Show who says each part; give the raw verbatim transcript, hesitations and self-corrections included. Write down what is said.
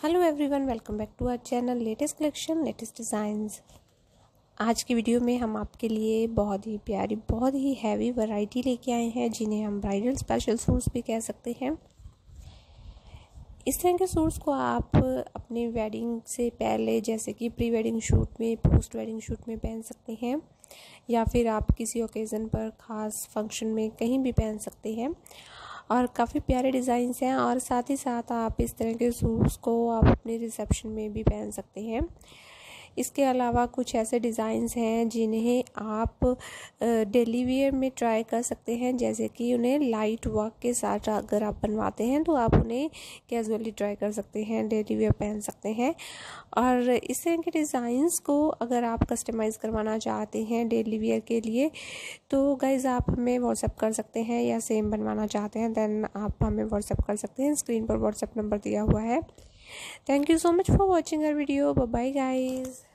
Speaker 1: Hello everyone, welcome back to our channel latest collection latest designs. आज की video में हम आपके लिए बहुत ही प्यारी बहुत ही हैवी वैरायटी लेके आए हैं, जिन्हें हम ब्राइडल स्पेशल सूट्स भी कह सकते हैं। इस तरह के सूट्स को आप अपने वेडिंग से पहले, जैसे कि प्री वेडिंग शूट में, पोस्ट वेडिंग शूट में पहन सकते हैं, या फिर आप किसी ओकेज़न पर ख़ास फंक्शन में कहीं भी पहन सकते हैं। और काफ़ी प्यारे डिज़ाइंस हैं, और साथ ही साथ आप इस तरह के सूट्स को आप अपने रिसेप्शन में भी पहन सकते हैं। इसके अलावा कुछ ऐसे डिज़ाइंस हैं जिन्हें आप डेली वेयर में ट्राई कर सकते हैं, जैसे कि उन्हें लाइट वर्क के साथ अगर आप बनवाते हैं तो आप उन्हें कैजुअली ट्राई कर सकते हैं, डेली वेयर पहन सकते हैं। और इस तरह के डिज़ाइंस को अगर आप कस्टमाइज़ करवाना चाहते हैं डेली वेयर के लिए, तो गाइज़ आप हमें व्हाट्सएप कर सकते हैं, या सेम बनवाना चाहते हैं देन आप हमें व्हाट्सएप कर सकते हैं। स्क्रीन पर व्हाट्सएप नंबर दिया हुआ है। Thank you so much for watching our video. Bye bye guys.